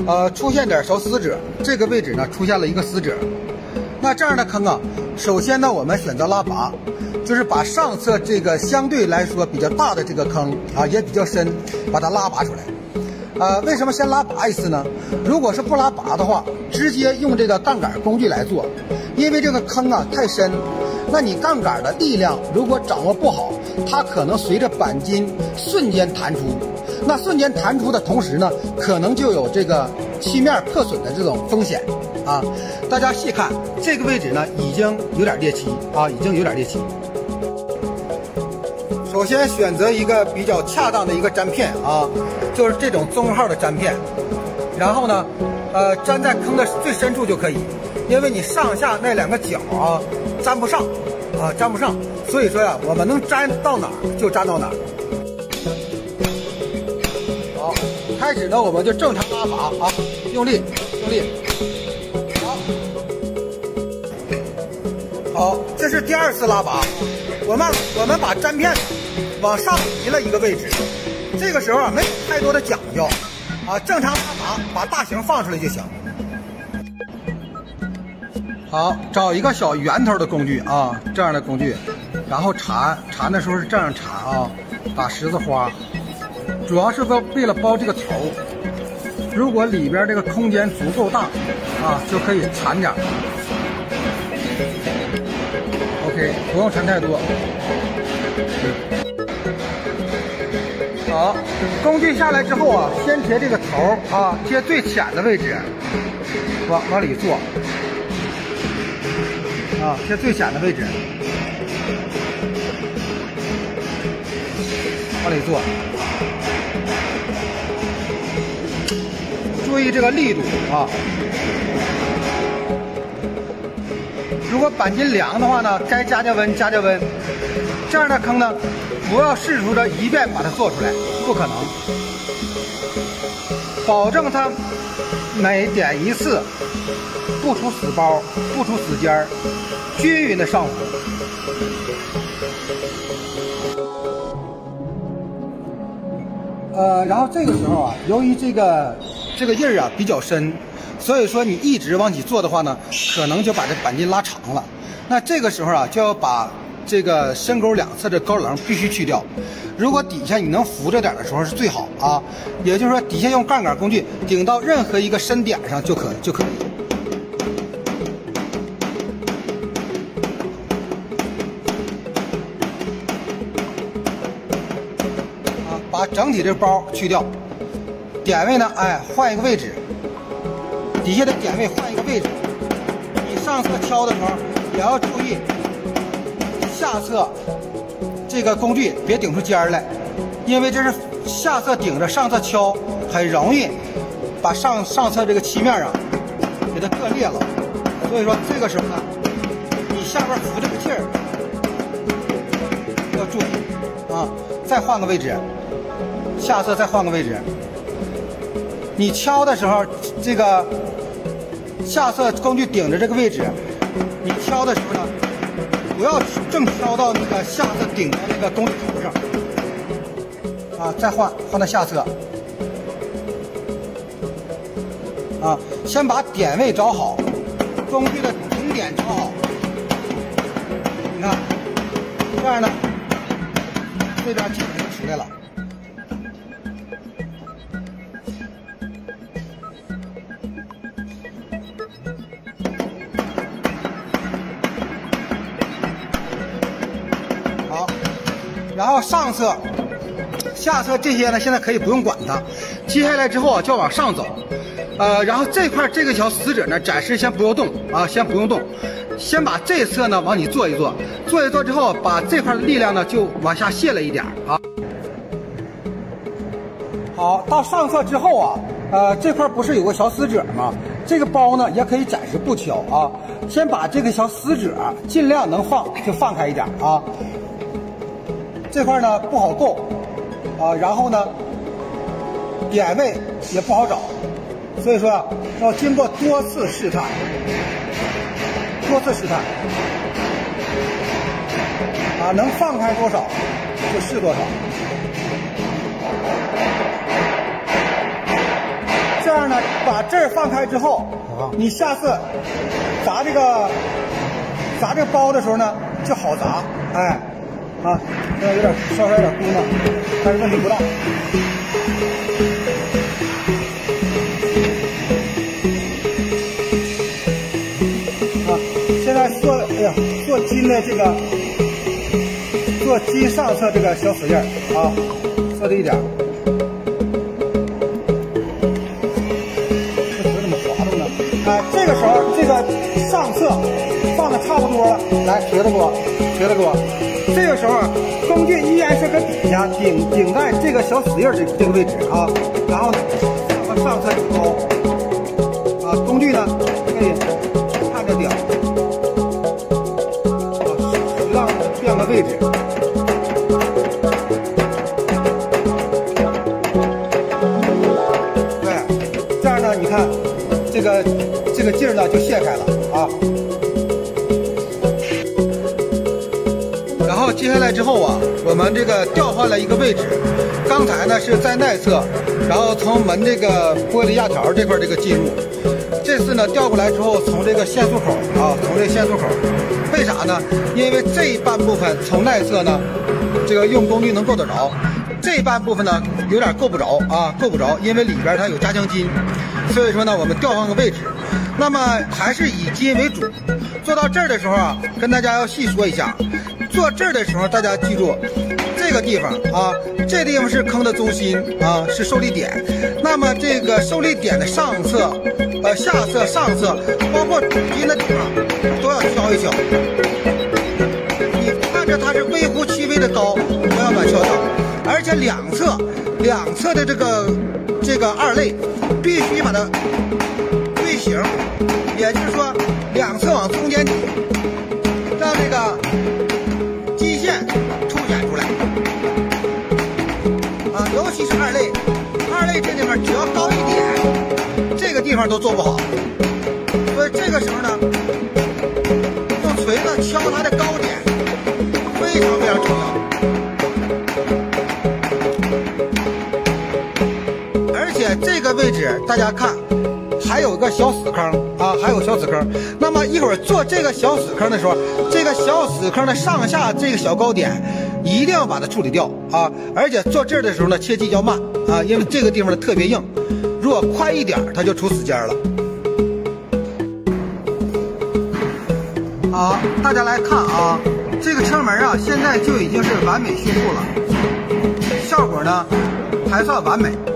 出现点小死褶，这个位置呢出现了一个死褶。那这样的坑啊，首先呢我们选择拉拔，就是把上侧这个相对来说比较大的这个坑啊，也比较深，把它拉拔出来。为什么先拉拔一次呢？如果是不拉拔的话，直接用这个杠杆工具来做，因为这个坑啊太深，那你杠杆的力量如果掌握不好，它可能随着钣金瞬间弹出。那瞬间弹出的同时呢，可能就有这个漆面破损的这种风险啊。大家细看这个位置呢，已经有点裂漆啊，已经有点裂漆。首先选择一个比较恰当的一个粘片啊，就是这种中号的粘片，然后呢，粘在坑的最深处就可以，因为你上下那两个角啊粘不上啊，粘不上，所以说呀，我们能粘到哪儿就粘到哪儿。好，开始呢我们就正常拉拔啊，用力，用力，好，这是第二次拉拔，我们把粘片往上移了一个位置，这个时候啊没有太多的讲究啊，正常拉拔，把大型放出来就行。好，找一个小圆头的工具啊，这样的工具，然后缠的时候是这样缠啊，打十字花，主要是为了包这个头。如果里边这个空间足够大啊，就可以缠点。OK， 不用缠太多。好，工具下来之后啊，先贴这个头啊，贴最浅的位置，往里做啊，贴最浅的位置，往里做，注意这个力度啊。如果钣金凉的话呢，该加温加温。这样的坑呢，不要试图着一遍把它做出来，不可能。保证它每点一次不出死包，不出死尖儿，均匀的上浮。然后这个时候啊，由于这个印儿啊比较深，所以说你一直往起做的话呢，可能就把这钣金拉长了。那这个时候啊，就要把这个深沟两侧的高棱必须去掉。如果底下你能扶着点的时候是最好啊，也就是说底下用杠杆工具顶到任何一个深点上就可以。啊，把整体这包去掉，点位呢，换一个位置，底下的点位换一个位置。你上侧敲的时候也要注意。下侧这个工具别顶出尖儿来，因为这是下侧顶着上侧敲，很容易把上侧这个漆面啊给它硌裂了。所以说这个时候呢，你下边扶这个劲儿要注意啊，再换个位置，下侧再换个位置。你敲的时候，这个下侧工具顶着这个位置，你敲的时候呢，不要正敲到那个下侧顶到那个工具头上啊，再换到下侧啊，先把点位找好，工具的顶点找好。你看，这样呢，这边基本就出来了。然后上侧、下侧这些呢，现在可以不用管它。接下来之后啊，就要往上走。然后这块这个小死褶呢，暂时先不用动啊，先不用动，先把这侧呢往里做一做，做一做之后，把这块的力量呢就往下卸了一点啊。好，到上侧之后啊，这块不是有个小死褶吗？这个包呢也可以暂时不敲啊，先把这个小死褶尽量能放就放开一点啊。这块呢不好够啊，然后呢点位也不好找，所以说啊，要经过多次试探啊，能放开多少就是多少。这样呢呢，把这儿放开之后，你下次砸这个包的时候呢，就好砸。哎，啊，这有点稍有点咕哝，但是问题不大。啊，现在做金的这个做金上侧这个小死印啊，做这一点。 这个时候，这个上侧放的差不多了，来瘸着给我。这个时候，工具依然是跟底下顶在这个小死印这个位置啊，然后往上侧举高啊，工具呢可以看着顶啊，适当变个位置。对，这样呢，你看这个劲儿呢就卸开了啊。然后接下来之后啊，我们这个调换了一个位置，刚才呢是在内侧，然后从门这个玻璃压条这块这个进入，这次呢调过来之后，从这个限速口啊，从这个限速口，为啥呢？因为这一半部分从内侧呢，这个用工具能够得着。 这半部分呢有点够不着啊，够不着，因为里边它有加强筋，所以说呢我们调换个位置，那么还是以筋为主。做到这儿的时候啊，跟大家要细说一下，做这儿的时候大家记住，这个地方啊，这地方是坑的中心啊，是受力点。那么这个受力点的上侧、下侧、上侧，包括主筋的地方都要敲一敲。你看着它是微乎其微的高，不要把它敲到。 而且两侧的这个二肋必须把它对形，也就是说两侧往中间挤，让这个筋线凸显出来啊，尤其是二肋这地方只要高一点，这个地方都做不好，所以这个时候呢，用锤子敲它的高点，非常非常重要。 这个位置大家看，还有个小死坑啊，还有小死坑。那么一会儿做这个小死坑的时候，这个小死坑的上下这个小高点一定要把它处理掉啊！而且做这儿的时候呢，切记要慢啊，因为这个地方呢特别硬，如果快一点，它就出死尖了。好，大家来看啊，这个车门啊，现在就已经是完美迅速了，效果呢还算完美。